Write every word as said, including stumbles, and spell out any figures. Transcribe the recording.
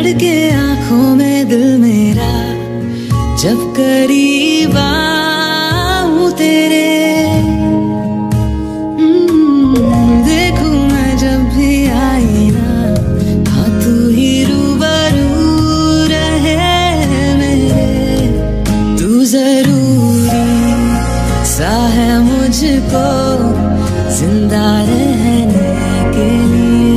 धड़के आंखों में दिल मेरा, जब करीब आऊं तेरे। देखूं मैं जब भी आईना, हाँ तू ही रूबरू रहे मेरे। तू जरूरी सा है मुझको जिंदा रहने के लिए।